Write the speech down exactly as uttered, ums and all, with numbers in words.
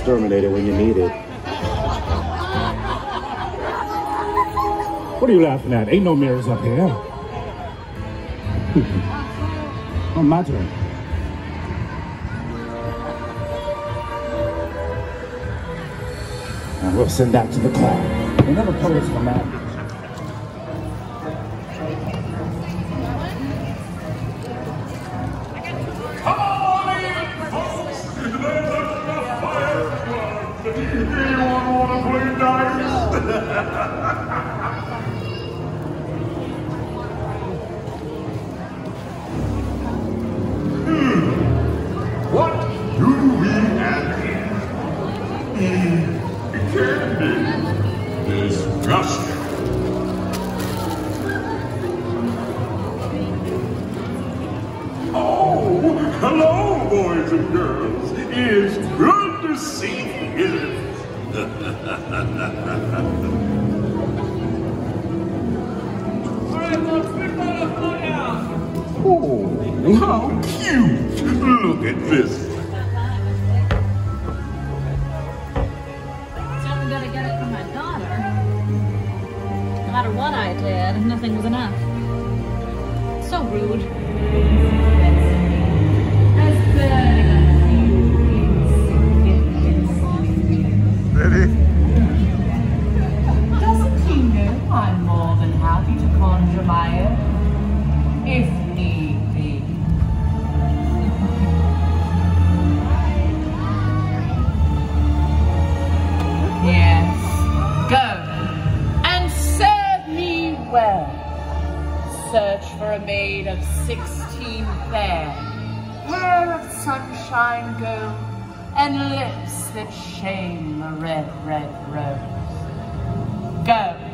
exterminator when you need it. What are you laughing at? Ain't no mirrors up here. Oh, my turn. And we'll send that to the cloud. They never pose for that. Come on in, folks! There's a firework! Anyone want to play dice? What do we have here? Mm, candy. Disgusting. Oh, hello, boys and girls. It's good to see you. Oh, how cute. Look at this. Gotta get it from my daughter. No matter what I did, nothing was enough. So rude. Ready? Doesn't he know I'm more than happy to conjure my own, if need be? Yes, go and serve me well. Search for a maid of sixteen fair, hair of sunshine gold, and lips that shame a red, red rose. Go.